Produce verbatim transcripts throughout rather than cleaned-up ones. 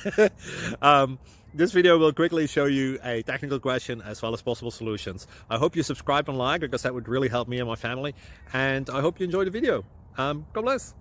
um, this video will quickly show you a technical question as well as possible solutions. I hope you subscribe and like, because that would really help me and my family. And I hope you enjoy the video. Um, God bless.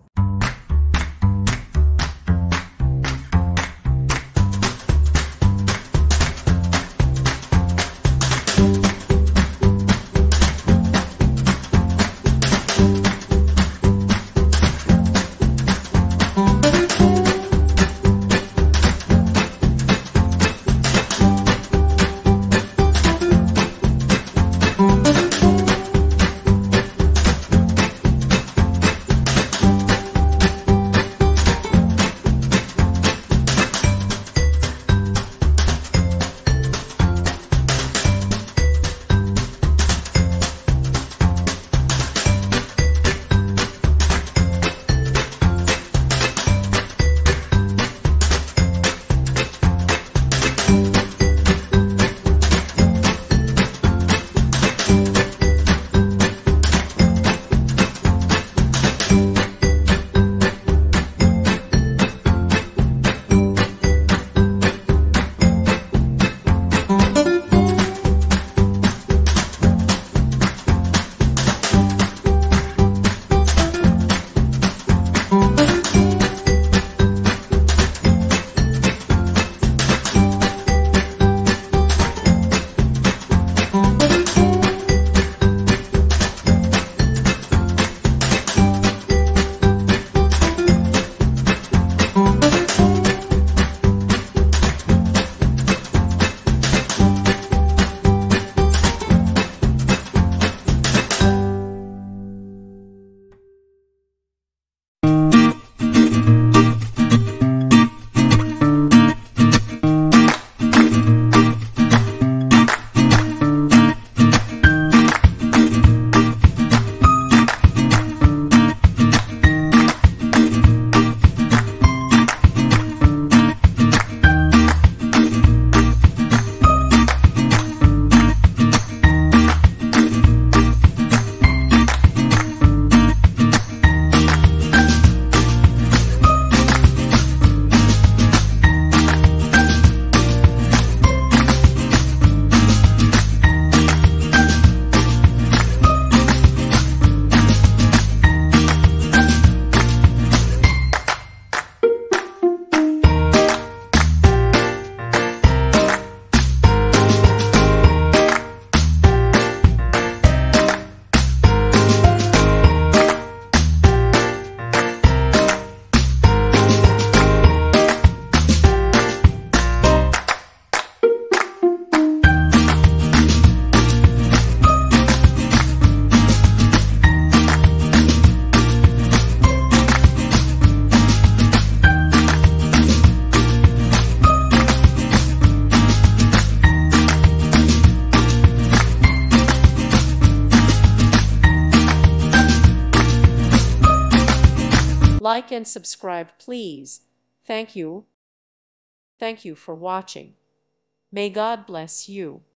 Like and subscribe, please. Thank you. Thank you for watching. May God bless you.